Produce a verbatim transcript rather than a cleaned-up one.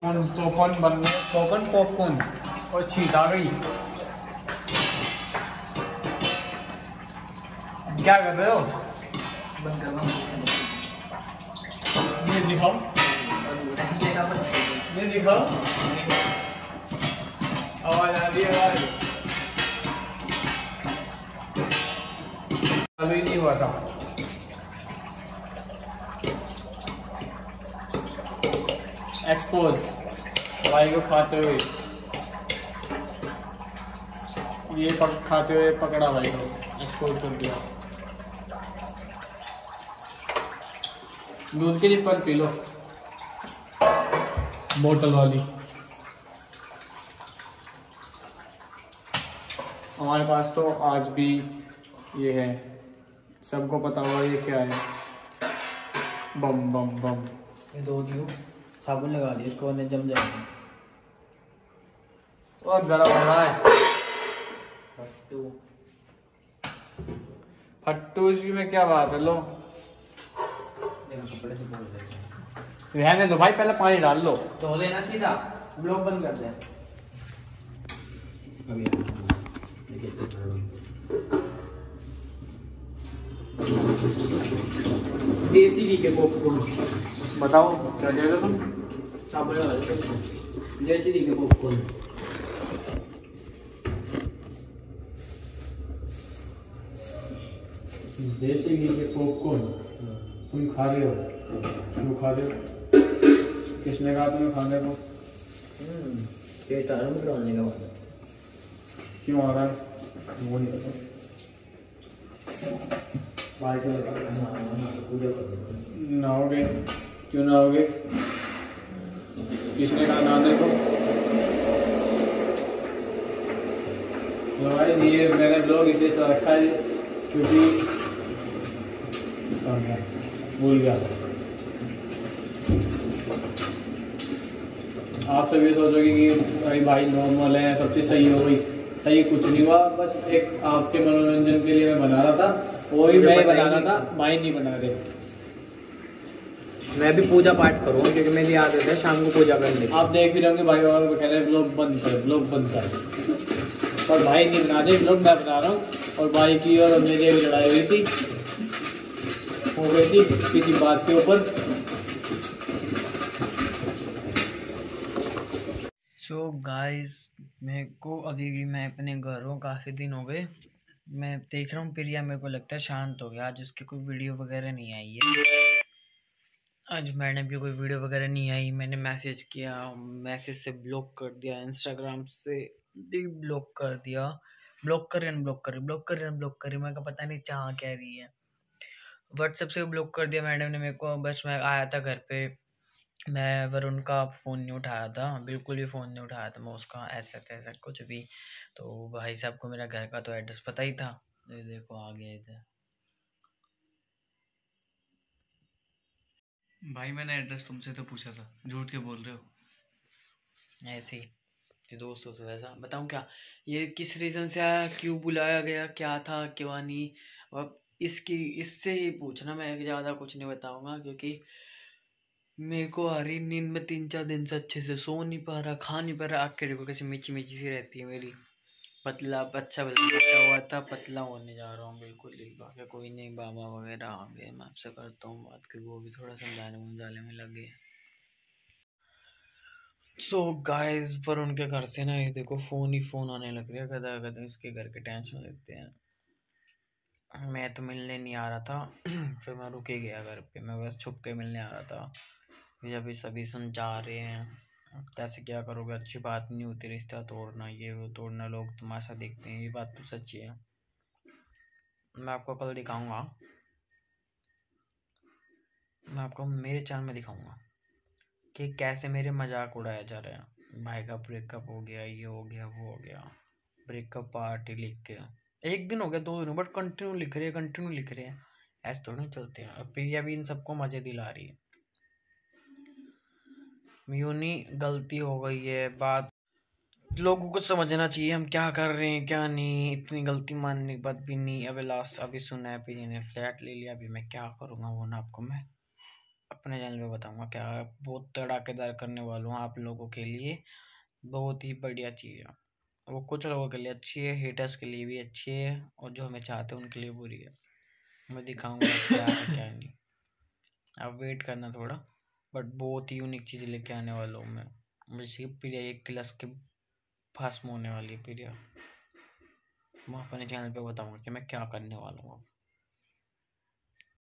Popcorn बन गए, popcorn popcorn और छीट आ गई। क्या कर रहे हो? बंद कर रहा हूँ। ये दिखाओ, ये दिखाओ, आवाज आ रही है। आवाज चालू ही नहीं हुआ था। एक्सपोज भाई को खाते हुए, ये पक, खाते हुए पकड़ा भाई को, एक्सपोज कर दिया। दूध की रिपर पी लो, बोतल वाली। हमारे पास तो आज भी ये है, सबको पता होगा ये क्या है। बम बम बम। ये दो दियो, साबुन लगा दिया इसको, और जम जाएगा। और गरम हो रहा है फट्टू फट्टू, इसकी में क्या बात है। लो कपड़े से बोल देते हैं, रहने दो भाई, पहले पानी डाल लो। तो देना सीधा, ब्लॉक बंद कर दे। देसी घी के पॉपकॉर्न बताओ क्या कह रहे हो तुम? साबुन लगा दे, देसी घी के पॉपकॉर्न। देसी घी के पॉपकॉर्न तुम खा रहे हो? क्यों खा रहे हो? किसने कहा तुम्हें खाने को? टेस्ट आ रहा है बनाने के बाद। क्यों आ रहा है वो नहीं पता। बाल्टी लगा पूजा कर नहाओगे? क्यों नहाओगे? किसने कहा नहाने को? भाई ये मैंने ब्लॉग इसलिए चला रखा है क्योंकि भूल गया। आप सब ये सोचोगे कि भाई भाई नॉर्मल है, सब चीज़ सही हो गई। सही कुछ नहीं हुआ, बस एक आपके मनोरंजन के लिए मैं बना रहा था, वही मैं बना रहा था, भाई नहीं बना रहे। मैं भी पूजा पाठ करूँगा क्योंकि मेरी आदत है शाम को पूजा करने की। आप देख भी रहोगे भाई और कह रहे हैं ब्लॉग बंद कर, ब्लॉग बंद कर, और भाई नहीं बना रहे, ब्लॉग मैं बना रहा हूँ। और भाई की और मेरी भी लड़ाई हुई थी, हो गई थी किसी बात के ऊपर। सो गाइस, मेरे को अभी भी मैं अपने घर हूँ, काफ़ी दिन हो गए। मैं देख रहा हूँ प्रिया, मेरे को लगता है शांत हो गया। आज उसकी कोई वीडियो वगैरह नहीं आई है, आज मैडम की कोई वीडियो वगैरह नहीं आई। मैंने मैसेज किया, मैसेज से ब्लॉक कर दिया, इंस्टाग्राम से डी ब्लॉक कर दिया, ब्लॉक कर अनब्लॉक कर ब्लॉक कर अनब्लॉक कर मैं का पता नहीं चाह कह रही है। व्हाट्सएप से ब्लॉक कर दिया मैडम ने मेरे को। बस मैं आया था घर पे, मैं वरुण का फ़ोन नहीं उठाया था, बिल्कुल भी फ़ोन नहीं उठाया था मैं उसका, ऐसा तैसा कुछ भी। तो भाई साहब को मेरा घर का तो एड्रेस पता ही था। ये देखो आ गया इधर। भाई मैंने एड्रेस तुमसे तो पूछा था, झूठ के बोल रहे हो। ऐसे ही दोस्तों से वैसा बताऊँ क्या, ये किस रीज़न से आया, क्यों बुलाया गया, क्या था क्यों नहीं, अब इसकी इससे ही पूछना। मैं ज़्यादा कुछ नहीं बताऊँगा क्योंकि मेरे को आ रही नींद में, तीन चार दिन से अच्छे से सो नहीं पा रहा, खा नहीं पा रहा। आँखें देखो कैसे मीची मीची सी रहती है मेरी। पतला अच्छा बता हुआ था, पतला होने जा रहा हूँ बिल्कुल ही। बाकी कोई नहीं, बाबा वगैरह आ गए, मैं आपसे करता हूँ बात, क्योंकि वो भी थोड़ा समझाने मुझाने में लगे। सो गाइस, पर उनके घर से ना ये देखो फ़ोन ही फ़ोन आने लग गया, गदा गदा इसके घर के टेंशन लेते हैं। मैं तो मिलने नहीं आ रहा था फिर मैं रुक ही गया घर पे, मैं बस छुप के मिलने आ रहा था। फिर अभी सभी समझा रहे हैं कैसे क्या करोगे, अच्छी बात नहीं होती रिश्ता तोड़ना, ये वो तोड़ना, लोग तमाशा देखते हैं, ये बात तो सच्ची है। मैं आपको कल दिखाऊंगा, मैं आपको मेरे चैनल में दिखाऊंगा कि कैसे मेरे मजाक उड़ाया जा रहा है। भाई का ब्रेकअप हो गया, ये हो गया, वो हो गया, ब्रेकअप पार्टी लिख के एक दिन हो गया, दो दिन, बट कंटिन्यू लिख रहे हैं, कंटिन्यू लिख रहे हैं, ऐसे थोड़ी नहीं चलते हैं। अब प्रिया भी इन सबको मजे दिला रही है। यूनी गलती हो गई है, बात लोगों को समझना चाहिए हम क्या कर रहे हैं क्या नहीं। इतनी गलती मानने के बाद भी नहीं। अभी लास्ट अभी सुना है, अभी ने फ्लैट ले लिया, अभी मैं क्या करूँगा वो ना आपको मैं अपने चैनल पे बताऊंगा क्या बहुत तड़ाकेदार करने वाला हूँ आप लोगों के लिए। बहुत ही बढ़िया चीज़ है वो, कुछ लोगों के लिए अच्छी है, हेटर्स के लिए भी अच्छी है, और जो हमें चाहते हैं उनके लिए बुरी है। मैं दिखाऊंगा क्या है क्या नहीं, आप वेट करना थोड़ा, बट बहुत ही यूनिक चीज़ लेके आने वाला हूँ मैं। जैसे प्रिया एक क्लास के फास्ट में होने वाली है प्रिया, मैं अपने चैनल पे बताऊंगा कि मैं क्या करने वाला हूँ।